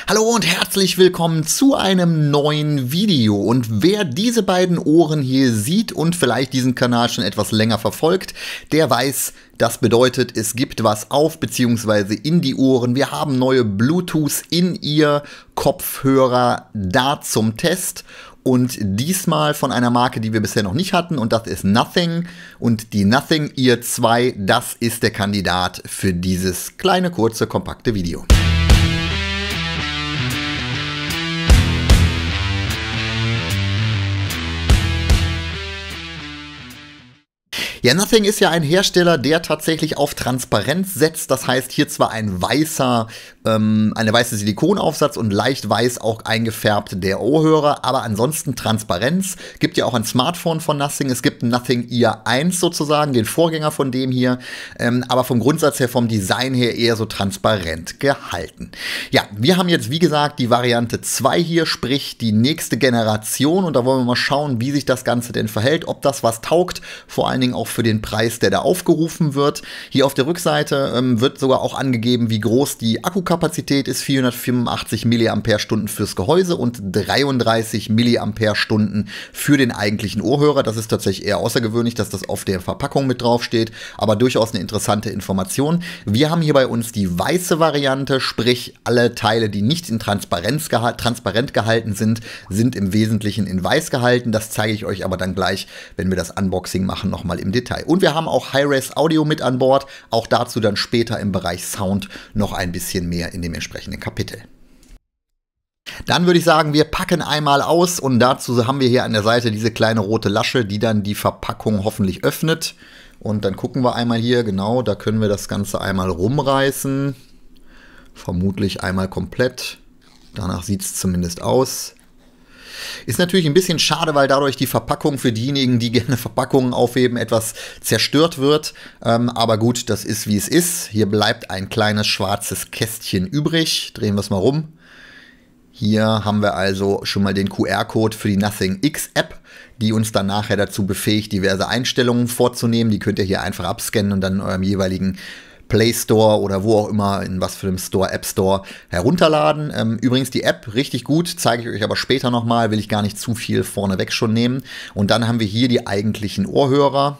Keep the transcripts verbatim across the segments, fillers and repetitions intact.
Hallo und herzlich willkommen zu einem neuen Video. Und wer diese beiden Ohren hier sieht und vielleicht diesen Kanal schon etwas länger verfolgt, der weiß, das bedeutet, es gibt was auf bzw. in die Ohren. Wir haben neue Bluetooth in-Ear Kopfhörer da zum Test. Und diesmal von einer Marke, die wir bisher noch nicht hatten, und das ist Nothing. Und die Nothing Ear zwei, das ist der Kandidat für dieses kleine, kurze, kompakte Video. Ja, Nothing ist ja ein Hersteller, der tatsächlich auf Transparenz setzt. Das heißt, hier zwar ein weißer, ähm, eine weiße Silikonaufsatz und leicht weiß auch eingefärbt der Ohrhörer, aber ansonsten Transparenz. Gibt ja auch ein Smartphone von Nothing. Es gibt ein Nothing Ear eins sozusagen, den Vorgänger von dem hier, ähm, aber vom Grundsatz her, vom Design her eher so transparent gehalten. Ja, wir haben jetzt, wie gesagt, die Variante zwei hier, sprich die nächste Generation, und da wollen wir mal schauen, wie sich das Ganze denn verhält, ob das was taugt, vor allen Dingen auch für den Preis, der da aufgerufen wird. Hier auf der Rückseite ähm, wird sogar auch angegeben, wie groß die Akkukapazität ist. vierhundertfünfundachtzig Milliampere-Stunden fürs Gehäuse und dreiunddreißig Milliampere-Stunden für den eigentlichen Ohrhörer. Das ist tatsächlich eher außergewöhnlich, dass das auf der Verpackung mit drauf steht, aber durchaus eine interessante Information. Wir haben hier bei uns die weiße Variante, sprich alle Teile, die nicht in Transparenz geha- transparent gehalten sind, sind im Wesentlichen in weiß gehalten. Das zeige ich euch aber dann gleich, wenn wir das Unboxing machen, nochmal im Detail. Und wir haben auch Hi-Res Audio mit an Bord, auch dazu dann später im Bereich Sound noch ein bisschen mehr in dem entsprechenden Kapitel. Dann würde ich sagen, wir packen einmal aus, und dazu haben wir hier an der Seite diese kleine rote Lasche, die dann die Verpackung hoffentlich öffnet. Und dann gucken wir einmal hier, genau, da können wir das Ganze einmal rumreißen. Vermutlich einmal komplett. Danach sieht es zumindest aus. Ist natürlich ein bisschen schade, weil dadurch die Verpackung für diejenigen, die gerne Verpackungen aufheben, etwas zerstört wird. Ähm, aber gut, das ist wie es ist. Hier bleibt ein kleines schwarzes Kästchen übrig. Drehen wir es mal rum. Hier haben wir also schon mal den Q R-Code für die Nothing X App, die uns dann nachher dazu befähigt, diverse Einstellungen vorzunehmen. Die könnt ihr hier einfach abscannen und dann in eurem jeweiligen Play Store oder wo auch immer, in was für einem Store, App Store, herunterladen. Ähm, übrigens die App richtig gut, zeige ich euch aber später nochmal, will ich gar nicht zu viel vorneweg schon nehmen. Und dann haben wir hier die eigentlichen Ohrhörer.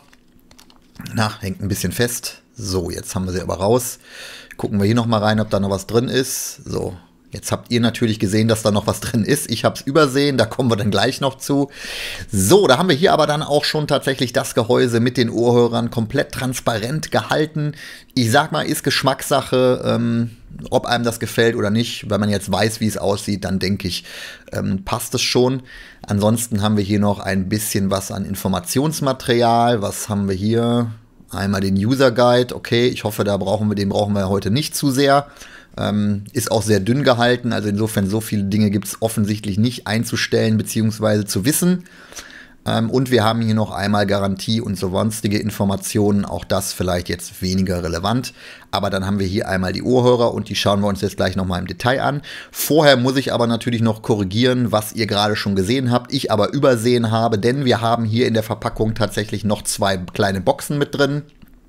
Na, hängt ein bisschen fest. So, jetzt haben wir sie aber raus. Gucken wir hier nochmal rein, ob da noch was drin ist. So. Jetzt habt ihr natürlich gesehen, dass da noch was drin ist. Ich habe es übersehen, da kommen wir dann gleich noch zu. So, da haben wir hier aber dann auch schon tatsächlich das Gehäuse mit den Ohrhörern komplett transparent gehalten. Ich sag mal, ist Geschmackssache, ähm, ob einem das gefällt oder nicht. Wenn man jetzt weiß, wie es aussieht, dann denke ich, ähm, passt es schon. Ansonsten haben wir hier noch ein bisschen was an Informationsmaterial. Was haben wir hier? Einmal den User Guide. Okay, ich hoffe, da brauchen wir, den brauchen wir heute nicht zu sehr. Ähm, ist auch sehr dünn gehalten, also insofern so viele Dinge gibt es offensichtlich nicht einzustellen bzw. zu wissen. Ähm, und wir haben hier noch einmal Garantie und so sonstige Informationen, auch das vielleicht jetzt weniger relevant. Aber dann haben wir hier einmal die Ohrhörer und die schauen wir uns jetzt gleich nochmal im Detail an. Vorher muss ich aber natürlich noch korrigieren, was ihr gerade schon gesehen habt, ich aber übersehen habe, denn wir haben hier in der Verpackung tatsächlich noch zwei kleine Boxen mit drin.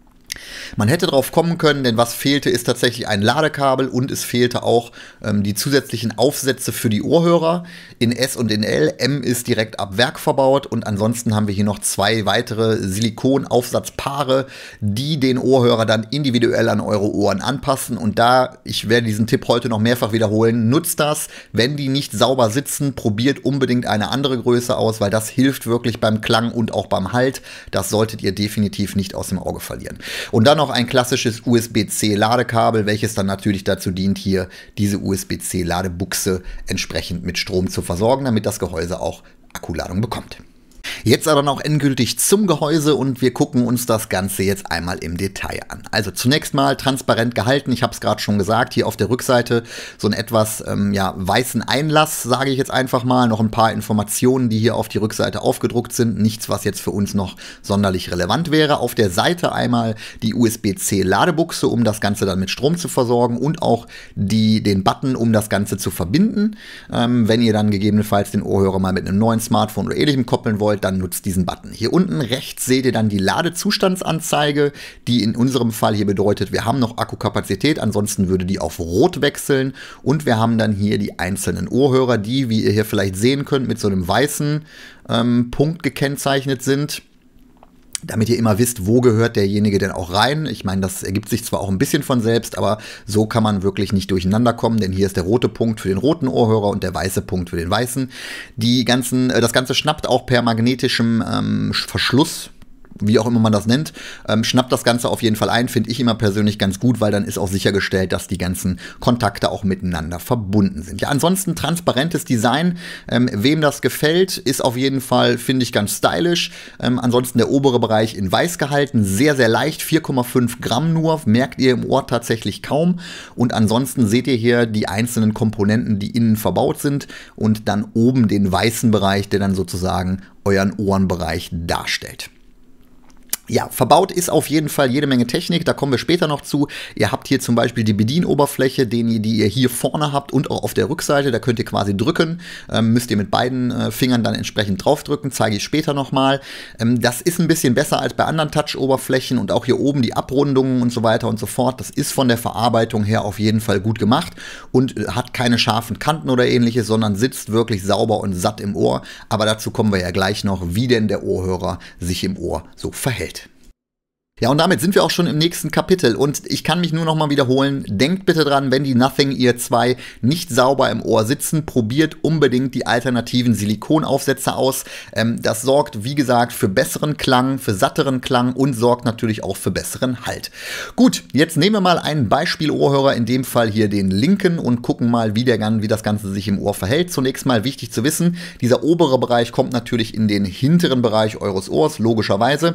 Man hätte drauf kommen können, denn was fehlte, ist tatsächlich ein Ladekabel, und es fehlte auch ähm, die zusätzlichen Aufsätze für die Ohrhörer in S und in L. M ist direkt ab Werk verbaut, und ansonsten haben wir hier noch zwei weitere Silikonaufsatzpaare, die den Ohrhörer dann individuell an eure Ohren anpassen. Und da, ich werde diesen Tipp heute noch mehrfach wiederholen, nutzt das. Wenn die nicht sauber sitzen, probiert unbedingt eine andere Größe aus, weil das hilft wirklich beim Klang und auch beim Halt. Das solltet ihr definitiv nicht aus dem Auge verlieren. Und dann noch ein klassisches U S B C Ladekabel, welches dann natürlich dazu dient, hier diese U S B C Ladebuchse entsprechend mit Strom zu versorgen, damit das Gehäuse auch Akkuladung bekommt. Jetzt aber noch endgültig zum Gehäuse, und wir gucken uns das Ganze jetzt einmal im Detail an. Also zunächst mal transparent gehalten, ich habe es gerade schon gesagt, hier auf der Rückseite so einen etwas ähm, ja, weißen Einlass, sage ich jetzt einfach mal, noch ein paar Informationen, die hier auf die Rückseite aufgedruckt sind, nichts, was jetzt für uns noch sonderlich relevant wäre. Auf der Seite einmal die U S B C Ladebuchse, um das Ganze dann mit Strom zu versorgen, und auch die, den Button, um das Ganze zu verbinden. Ähm, wenn ihr dann gegebenenfalls den Ohrhörer mal mit einem neuen Smartphone oder ähnlichem koppeln wollt, dann dann nutzt diesen Button. Hier unten rechts seht ihr dann die Ladezustandsanzeige, die in unserem Fall hier bedeutet, wir haben noch Akkukapazität, ansonsten würde die auf Rot wechseln. Und wir haben dann hier die einzelnen Ohrhörer, die, wie ihr hier vielleicht sehen könnt, mit so einem weißen ähm, Punkt gekennzeichnet sind, damit ihr immer wisst, wo gehört derjenige denn auch rein. Ich meine, das ergibt sich zwar auch ein bisschen von selbst, aber so kann man wirklich nicht durcheinander kommen, denn hier ist der rote Punkt für den roten Ohrhörer und der weiße Punkt für den weißen. Die ganzen, äh, das Ganze schnappt auch per magnetischem ähm, Verschluss, wie auch immer man das nennt, ähm, schnappt das Ganze auf jeden Fall ein, finde ich immer persönlich ganz gut, weil dann ist auch sichergestellt, dass die ganzen Kontakte auch miteinander verbunden sind. Ja, ansonsten transparentes Design, ähm, wem das gefällt, ist auf jeden Fall, finde ich, ganz stylisch. Ähm, ansonsten der obere Bereich in weiß gehalten, sehr, sehr leicht, vier Komma fünf Gramm nur, merkt ihr im Ohr tatsächlich kaum. Und ansonsten seht ihr hier die einzelnen Komponenten, die innen verbaut sind und dann oben den weißen Bereich, der dann sozusagen euren Ohrenbereich darstellt. Ja, verbaut ist auf jeden Fall jede Menge Technik, da kommen wir später noch zu. Ihr habt hier zum Beispiel die Bedienoberfläche, den, die ihr hier vorne habt und auch auf der Rückseite, da könnt ihr quasi drücken, ähm, müsst ihr mit beiden äh, Fingern dann entsprechend draufdrücken, zeige ich später nochmal. Ähm, das ist ein bisschen besser als bei anderen Touch-Oberflächen und auch hier oben die Abrundungen und so weiter und so fort. Das ist von der Verarbeitung her auf jeden Fall gut gemacht und äh, hat keine scharfen Kanten oder ähnliches, sondern sitzt wirklich sauber und satt im Ohr. Aber dazu kommen wir ja gleich noch, wie denn der Ohrhörer sich im Ohr so verhält. Ja, und damit sind wir auch schon im nächsten Kapitel und ich kann mich nur noch mal wiederholen, denkt bitte dran, wenn die Nothing Ear zwei nicht sauber im Ohr sitzen, probiert unbedingt die alternativen Silikonaufsätze aus. Ähm, das sorgt, wie gesagt, für besseren Klang, für satteren Klang und sorgt natürlich auch für besseren Halt. Gut, jetzt nehmen wir mal einen Beispiel-Ohrhörer, in dem Fall hier den linken und gucken mal, wie, der, wie das Ganze sich im Ohr verhält. Zunächst mal wichtig zu wissen, dieser obere Bereich kommt natürlich in den hinteren Bereich eures Ohrs, logischerweise.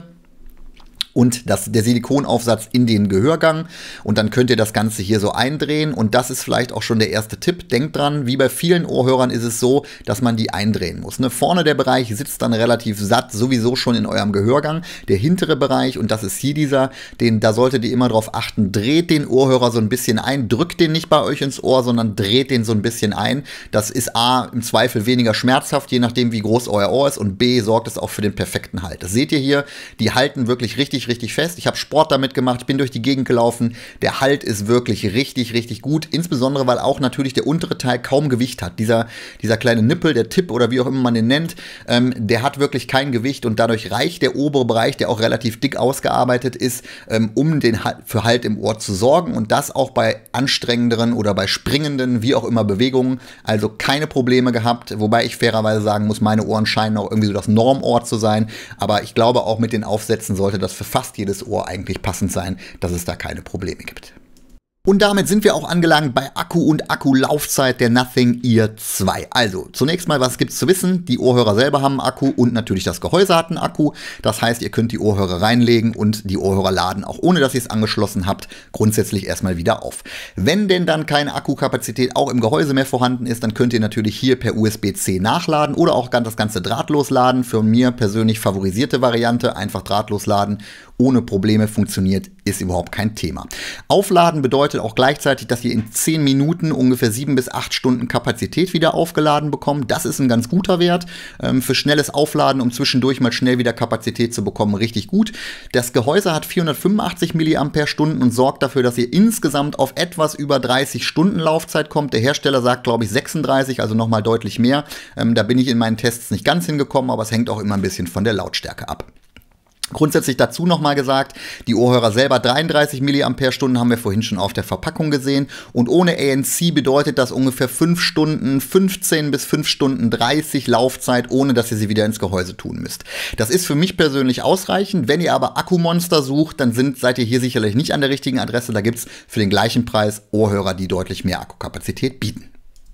Und das, der Silikonaufsatz in den Gehörgang und dann könnt ihr das Ganze hier so eindrehen und das ist vielleicht auch schon der erste Tipp. Denkt dran, wie bei vielen Ohrhörern ist es so, dass man die eindrehen muss. Ne? Vorne der Bereich sitzt dann relativ satt, sowieso schon in eurem Gehörgang. Der hintere Bereich, und das ist hier dieser, den, da solltet ihr immer drauf achten, dreht den Ohrhörer so ein bisschen ein, drückt den nicht bei euch ins Ohr, sondern dreht den so ein bisschen ein. Das ist A, im Zweifel weniger schmerzhaft, je nachdem wie groß euer Ohr ist und B, sorgt es auch für den perfekten Halt. Das seht ihr hier, die halten wirklich richtig richtig fest. Ich habe Sport damit gemacht, ich bin durch die Gegend gelaufen. Der Halt ist wirklich richtig, richtig gut. Insbesondere, weil auch natürlich der untere Teil kaum Gewicht hat. Dieser, dieser kleine Nippel, der Tipp oder wie auch immer man den nennt, ähm, der hat wirklich kein Gewicht und dadurch reicht der obere Bereich, der auch relativ dick ausgearbeitet ist, ähm, um den halt, für Halt im Ohr zu sorgen und das auch bei anstrengenderen oder bei springenden, wie auch immer Bewegungen. Also keine Probleme gehabt, wobei ich fairerweise sagen muss, meine Ohren scheinen auch irgendwie so das Normohr zu sein. Aber ich glaube, auch mit den Aufsätzen sollte das für fast jedes Ohr eigentlich passend sein, dass es da keine Probleme gibt. Und damit sind wir auch angelangt bei Akku und Akkulaufzeit der Nothing Ear zwei. Also, zunächst mal, was gibt's zu wissen? Die Ohrhörer selber haben einen Akku und natürlich das Gehäuse hat einen Akku. Das heißt, ihr könnt die Ohrhörer reinlegen und die Ohrhörer laden, auch ohne dass ihr es angeschlossen habt, grundsätzlich erstmal wieder auf. Wenn denn dann keine Akkukapazität auch im Gehäuse mehr vorhanden ist, dann könnt ihr natürlich hier per U S B C nachladen oder auch das Ganze drahtlos laden. Für mir persönlich favorisierte Variante, einfach drahtlos laden. Ohne Probleme funktioniert, ist überhaupt kein Thema. Aufladen bedeutet auch gleichzeitig, dass ihr in zehn Minuten ungefähr sieben bis acht Stunden Kapazität wieder aufgeladen bekommt. Das ist ein ganz guter Wert. Ähm, für schnelles Aufladen, um zwischendurch mal schnell wieder Kapazität zu bekommen, richtig gut. Das Gehäuse hat vierhundertfünfundachtzig Milliampere-Stunden und sorgt dafür, dass ihr insgesamt auf etwas über dreißig Stunden Laufzeit kommt. Der Hersteller sagt, glaube ich, sechsunddreißig, also nochmal deutlich mehr. Ähm, da bin ich in meinen Tests nicht ganz hingekommen, aber es hängt auch immer ein bisschen von der Lautstärke ab. Grundsätzlich dazu nochmal gesagt, die Ohrhörer selber dreiunddreißig Milliampere-Stunden haben wir vorhin schon auf der Verpackung gesehen und ohne A N C bedeutet das ungefähr fünf Stunden, fünfzehn bis fünf Stunden dreißig Laufzeit, ohne dass ihr sie wieder ins Gehäuse tun müsst. Das ist für mich persönlich ausreichend. Wenn ihr aber Akkumonster sucht, dann sind, seid ihr hier sicherlich nicht an der richtigen Adresse. Da gibt es für den gleichen Preis Ohrhörer, die deutlich mehr Akkukapazität bieten.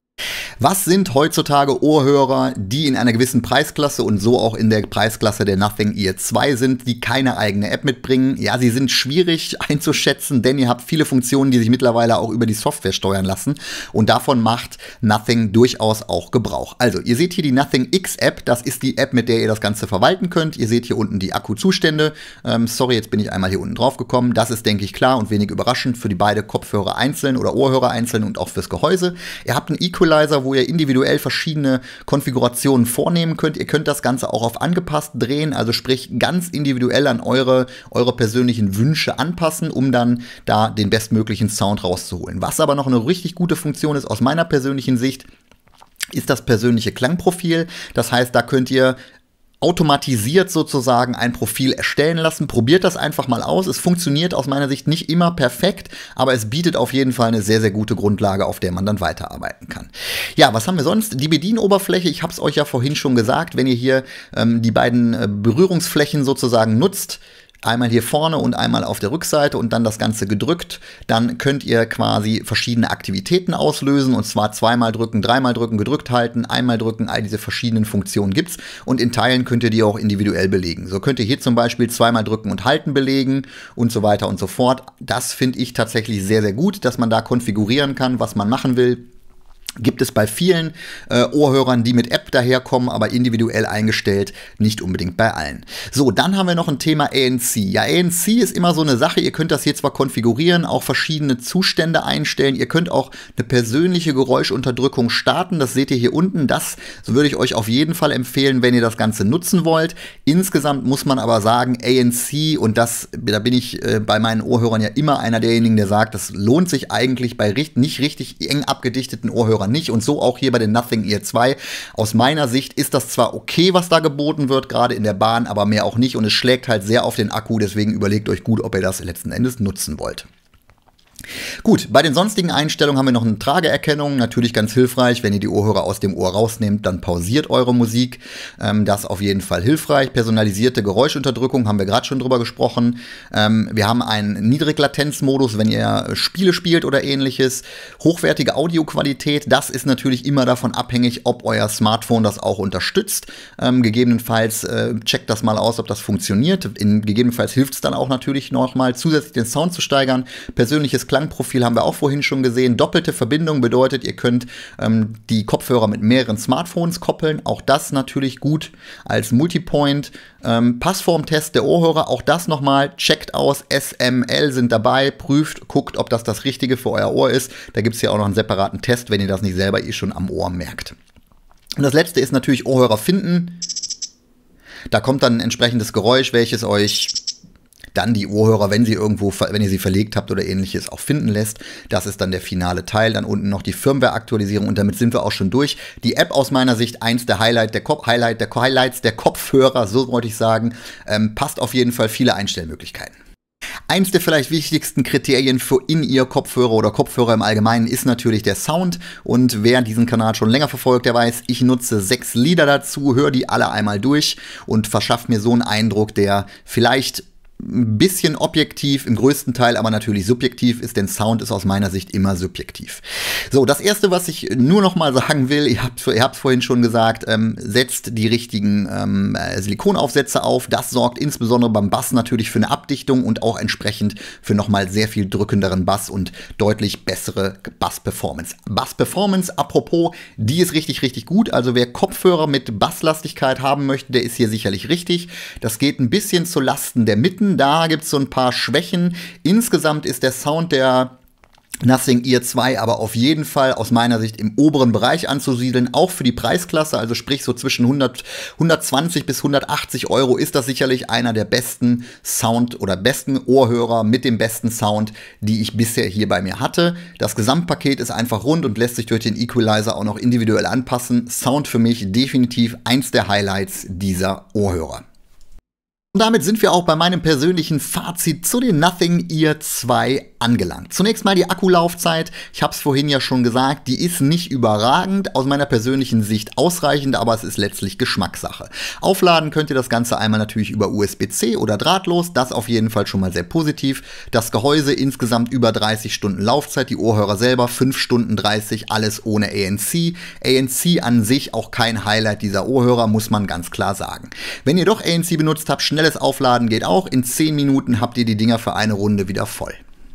Was sind heutzutage Ohrhörer, die in einer gewissen Preisklasse und so auch in der Preisklasse der Nothing Ear zwei sind, die keine eigene App mitbringen? Ja, sie sind schwierig einzuschätzen, denn ihr habt viele Funktionen, die sich mittlerweile auch über die Software steuern lassen und davon macht Nothing durchaus auch Gebrauch. Also, ihr seht hier die Nothing X App, das ist die App, mit der ihr das Ganze verwalten könnt. Ihr seht hier unten die Akkuzustände. Ähm, sorry, jetzt bin ich einmal hier unten drauf gekommen. Das ist, denke ich, klar und wenig überraschend für die beiden Kopfhörer einzeln oder Ohrhörer einzeln und auch fürs Gehäuse. Ihr habt einen Equalizer, wo wo ihr individuell verschiedene Konfigurationen vornehmen könnt. Ihr könnt das Ganze auch auf angepasst drehen, also sprich ganz individuell an eure, eure persönlichen Wünsche anpassen, um dann da den bestmöglichen Sound rauszuholen. Was aber noch eine richtig gute Funktion ist aus meiner persönlichen Sicht, ist das persönliche Klangprofil. Das heißt, da könnt ihr automatisiert sozusagen ein Profil erstellen lassen. Probiert das einfach mal aus. Es funktioniert aus meiner Sicht nicht immer perfekt, aber es bietet auf jeden Fall eine sehr, sehr gute Grundlage, auf der man dann weiterarbeiten kann. Ja, was haben wir sonst? Die Bedienoberfläche, ich habe es euch ja vorhin schon gesagt, wenn ihr hier ähm, die beiden äh, Berührungsflächen sozusagen nutzt, einmal hier vorne und einmal auf der Rückseite und dann das Ganze gedrückt, dann könnt ihr quasi verschiedene Aktivitäten auslösen, und zwar zweimal drücken, dreimal drücken, gedrückt halten, einmal drücken, all diese verschiedenen Funktionen gibt's, und in Teilen könnt ihr die auch individuell belegen. So könnt ihr hier zum Beispiel zweimal drücken und halten belegen und so weiter und so fort. Das finde ich tatsächlich sehr, sehr gut, dass man da konfigurieren kann, was man machen will. Gibt es bei vielen äh, Ohrhörern, die mit App daherkommen, aber individuell eingestellt, nicht unbedingt bei allen. So, dann haben wir noch ein Thema A N C. Ja, A N C ist immer so eine Sache, ihr könnt das hier zwar konfigurieren, auch verschiedene Zustände einstellen, ihr könnt auch eine persönliche Geräuschunterdrückung starten, das seht ihr hier unten, das würde ich euch auf jeden Fall empfehlen, wenn ihr das Ganze nutzen wollt. Insgesamt muss man aber sagen, A N C, und das, da bin ich äh, bei meinen Ohrhörern ja immer einer derjenigen, der sagt, das lohnt sich eigentlich bei richt nicht richtig eng abgedichteten Ohrhörern nicht, und so auch hier bei den Nothing Ear zwei. Aus meiner Sicht ist das zwar okay, was da geboten wird, gerade in der Bahn, aber mehr auch nicht, und es schlägt halt sehr auf den Akku, deswegen überlegt euch gut, ob ihr das letzten Endes nutzen wollt. Gut, bei den sonstigen Einstellungen haben wir noch eine Trageerkennung, natürlich ganz hilfreich, wenn ihr die Ohrhörer aus dem Ohr rausnehmt, dann pausiert eure Musik, ähm, das auf jeden Fall hilfreich. Personalisierte Geräuschunterdrückung, haben wir gerade schon drüber gesprochen. Ähm, wir haben einen Niedriglatenzmodus, wenn ihr Spiele spielt oder ähnliches. Hochwertige Audioqualität, das ist natürlich immer davon abhängig, ob euer Smartphone das auch unterstützt. Ähm, gegebenenfalls äh, checkt das mal aus, ob das funktioniert. In, gegebenenfalls hilft es dann auch natürlich nochmal zusätzlich den Sound zu steigern. Persönliches Klangprofil haben wir auch vorhin schon gesehen. Doppelte Verbindung bedeutet, ihr könnt ähm, die Kopfhörer mit mehreren Smartphones koppeln. Auch das natürlich gut als Multipoint. Ähm, Passformtest der Ohrhörer, auch das nochmal. Checkt aus, S M L sind dabei, prüft, guckt, ob das das Richtige für euer Ohr ist. Da gibt es ja auch noch einen separaten Test, wenn ihr das nicht selber eh schon am Ohr merkt. Und das letzte ist natürlich Ohrhörer finden. Da kommt dann ein entsprechendes Geräusch, welches euch dann die Ohrhörer, wenn sie irgendwo, wenn ihr sie verlegt habt oder ähnliches, auch finden lässt. Das ist dann der finale Teil. Dann unten noch die Firmware-Aktualisierung, und damit sind wir auch schon durch. Die App aus meiner Sicht eins der Highlight der Kopf Highlight der Highlights der Kopfhörer, so wollte ich sagen. Ähm, passt auf jeden Fall, viele Einstellmöglichkeiten. Eins der vielleicht wichtigsten Kriterien für In-Ear-Kopfhörer oder Kopfhörer im Allgemeinen ist natürlich der Sound. Und wer diesen Kanal schon länger verfolgt, der weiß, ich nutze sechs Lieder dazu, höre die alle einmal durch und verschaffe mir so einen Eindruck, der vielleicht ein bisschen objektiv, im größten Teil aber natürlich subjektiv ist, denn Sound ist aus meiner Sicht immer subjektiv. So, das erste, was ich nur noch mal sagen will, ihr habt ihr habt vorhin schon gesagt, ähm, setzt die richtigen ähm, Silikonaufsätze auf. Das sorgt insbesondere beim Bass natürlich für eine Abdichtung und auch entsprechend für noch mal sehr viel drückenderen Bass und deutlich bessere Bass-Performance. Bass-Performance, apropos, die ist richtig, richtig gut. Also wer Kopfhörer mit Basslastigkeit haben möchte, der ist hier sicherlich richtig. Das geht ein bisschen zu Lasten der Mitten. Da gibt es so ein paar Schwächen. Insgesamt ist der Sound der Nothing Ear zwei aber auf jeden Fall aus meiner Sicht im oberen Bereich anzusiedeln, auch für die Preisklasse, also sprich so zwischen hundert, hundertzwanzig bis hundertachtzig Euro ist das sicherlich einer der besten Sound- oder besten Ohrhörer mit dem besten Sound, die ich bisher hier bei mir hatte. Das Gesamtpaket ist einfach rund und lässt sich durch den Equalizer auch noch individuell anpassen. Sound für mich definitiv eins der Highlights dieser Ohrhörer. Und damit sind wir auch bei meinem persönlichen Fazit zu den Nothing Ear zwei angelangt. Zunächst mal die Akkulaufzeit. Ich habe es vorhin ja schon gesagt, die ist nicht überragend, aus meiner persönlichen Sicht ausreichend, aber es ist letztlich Geschmackssache. Aufladen könnt ihr das Ganze einmal natürlich über U S B C oder drahtlos, das auf jeden Fall schon mal sehr positiv. Das Gehäuse insgesamt über dreißig Stunden Laufzeit, die Ohrhörer selber fünf Stunden dreißig, alles ohne A N C. A N C an sich auch kein Highlight dieser Ohrhörer, muss man ganz klar sagen. Wenn ihr doch A N C benutzt habt, schnelles Aufladen geht auch. In zehn Minuten habt ihr die Dinger für eine Runde wieder voll.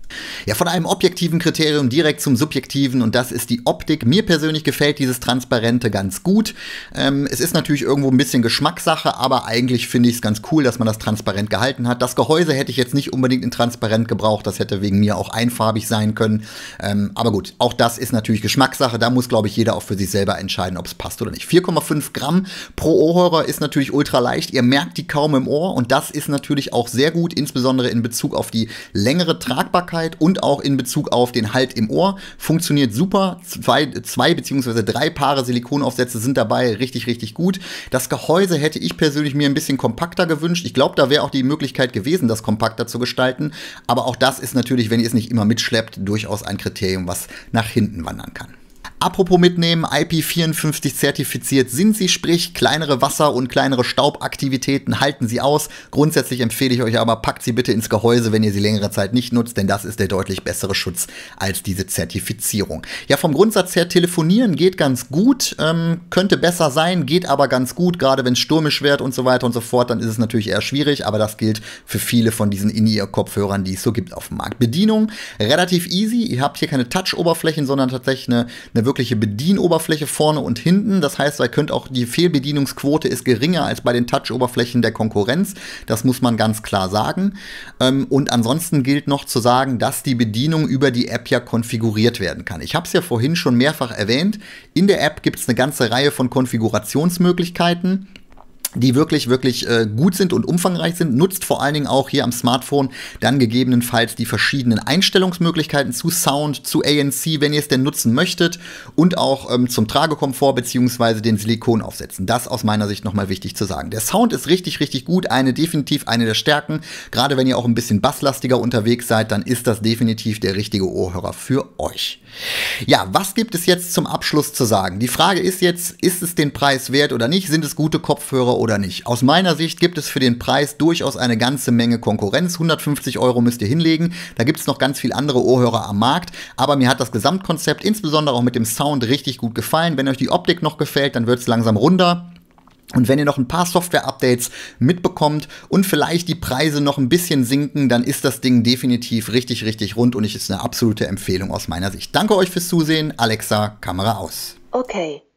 Ja, von einem objektiven Kriterium direkt zum subjektiven, und das ist die Optik. Mir persönlich gefällt dieses Transparente ganz gut. Ähm, es ist natürlich irgendwo ein bisschen Geschmackssache, aber eigentlich finde ich es ganz cool, dass man das transparent gehalten hat. Das Gehäuse hätte ich jetzt nicht unbedingt in transparent gebraucht, das hätte wegen mir auch einfarbig sein können. Ähm, aber gut, auch das ist natürlich Geschmackssache. Da muss, glaube ich, jeder auch für sich selber entscheiden, ob es passt oder nicht. vier Komma fünf Gramm pro Ohrhörer ist natürlich ultra leicht. Ihr merkt die kaum im Ohr, und das ist natürlich auch sehr gut, insbesondere in Bezug auf die längere Tragbarkeit und auch in Bezug auf den Halt im Ohr. Funktioniert super. Zwei, zwei beziehungsweise drei Paare Silikonaufsätze sind dabei. Richtig, richtig gut. Das Gehäuse hätte ich persönlich mir ein bisschen kompakter gewünscht. Ich glaube, da wäre auch die Möglichkeit gewesen, das kompakter zu gestalten. Aber auch das ist natürlich, wenn ihr es nicht immer mitschleppt, durchaus ein Kriterium, was nach hinten wandern kann. Apropos mitnehmen, I P vierundfünfzig zertifiziert sind sie, sprich kleinere Wasser- und kleinere Staubaktivitäten halten sie aus. Grundsätzlich empfehle ich euch aber, packt sie bitte ins Gehäuse, wenn ihr sie längere Zeit nicht nutzt, denn das ist der deutlich bessere Schutz als diese Zertifizierung. Ja, vom Grundsatz her, telefonieren geht ganz gut, ähm, könnte besser sein, geht aber ganz gut, gerade wenn es stürmisch wird und so weiter und so fort, dann ist es natürlich eher schwierig, aber das gilt für viele von diesen In-Ear-Kopfhörern, die es so gibt auf dem Markt. Bedienung, relativ easy, ihr habt hier keine Touch-Oberflächen, sondern tatsächlich eine, eine wirkliche Bedienoberfläche vorne und hinten. Das heißt, ihr könnt auch, die Fehlbedienungsquote ist geringer als bei den Touch-Oberflächen der Konkurrenz. Das muss man ganz klar sagen. Und ansonsten gilt noch zu sagen, dass die Bedienung über die App ja konfiguriert werden kann. Ich habe es ja vorhin schon mehrfach erwähnt. In der App gibt es eine ganze Reihe von Konfigurationsmöglichkeiten, die wirklich, wirklich äh, gut sind und umfangreich sind. Nutzt vor allen Dingen auch hier am Smartphone dann gegebenenfalls die verschiedenen Einstellungsmöglichkeiten zu Sound, zu A N C, wenn ihr es denn nutzen möchtet, und auch ähm, zum Tragekomfort bzw. den Silikonaufsätzen. Das aus meiner Sicht nochmal wichtig zu sagen. Der Sound ist richtig, richtig gut, eine definitiv eine der Stärken. Gerade wenn ihr auch ein bisschen basslastiger unterwegs seid, dann ist das definitiv der richtige Ohrhörer für euch. Ja, was gibt es jetzt zum Abschluss zu sagen? Die Frage ist jetzt, ist es den Preis wert oder nicht? Sind es gute Kopfhörer oder nicht? Aus meiner Sicht gibt es für den Preis durchaus eine ganze Menge Konkurrenz. hundertfünfzig Euro müsst ihr hinlegen. Da gibt es noch ganz viele andere Ohrhörer am Markt. Aber mir hat das Gesamtkonzept, insbesondere auch mit dem Sound, richtig gut gefallen. Wenn euch die Optik noch gefällt, dann wird es langsam runder. Und wenn ihr noch ein paar Software-Updates mitbekommt und vielleicht die Preise noch ein bisschen sinken, dann ist das Ding definitiv richtig, richtig rund, und es ist eine absolute Empfehlung aus meiner Sicht. Danke euch fürs Zusehen. Alexa, Kamera aus. Okay.